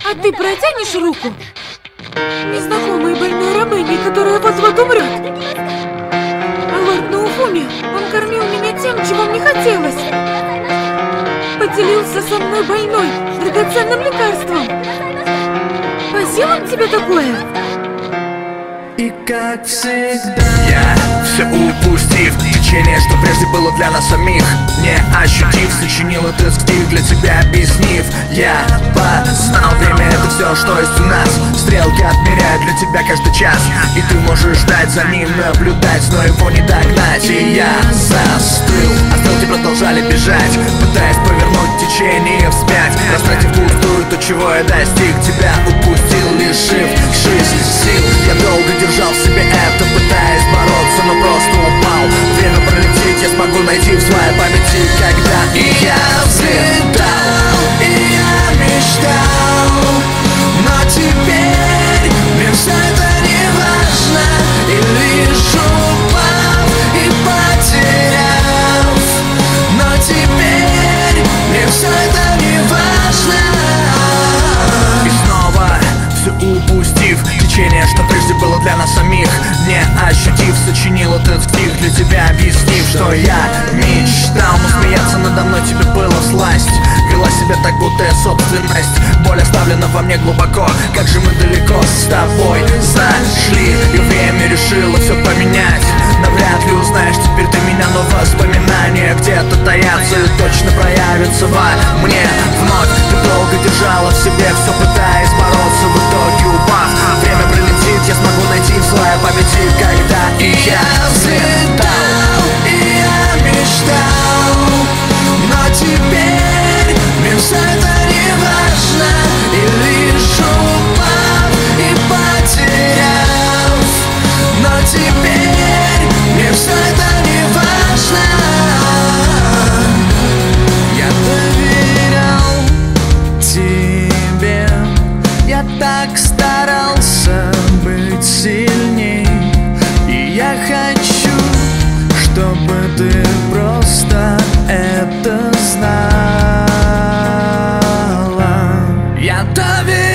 А ты протянешь руку незнакомой больной рабыне, которая вот-вот умрет? А лорд Науфуми, он кормил меня тем, чего мне хотелось. Поделился со мной больной драгоценным лекарством. По силам тебе такое? И как всегда я все упустив течение, что прежде было для нас самих. Не ощутив, сочинил этот стих для тебя, объяснив. Я познал, время это все, что есть у нас. Стрелки отмеряют для тебя каждый час, и ты можешь ждать за ним, наблюдать, но его не догнать. И я застыл, а стрелки продолжали бежать, пытаясь повернуть течение вспять, растратив пустую то, чего я достиг. Тебя упустил, лишив жизни сил. Я долго держал в себе это, пытаясь бороться, но просто упал. Время пролетит, я смогу найти в своей памяти, когда и я взлетал, и я мечтал. Но теперь мне все это не важно, и лишь упав и потеряв. Но теперь мне все это не важно. И снова все упустив течение, что прежде было для нас самих. Не ощутив, сочинил этот стих для тебя, объяснив, что я мечтал. Но смеяться надо мной тебе было всласть. Вела себя так, будто я собственность. Боль оставлена во мне глубоко. Как же мы далеко с тобой зашли, и время решило все поменять. Навряд ли узнаешь теперь ты меня, но воспоминания где-то таятся и точно проявятся во мне вновь. Ты долго держала в себе все, пытаясь бороться, в итоге упав. Время пролетит, я смогу найти в своей памяти, когда и я взлетал, и я мечтал. Но теперь мне все это не важно, и лишь упав и потеряв. Но теперь мне все это не важно. Я доверял тебе, я так старался быть сильней. И я хочу, чтобы ты просто это знала. Я доверял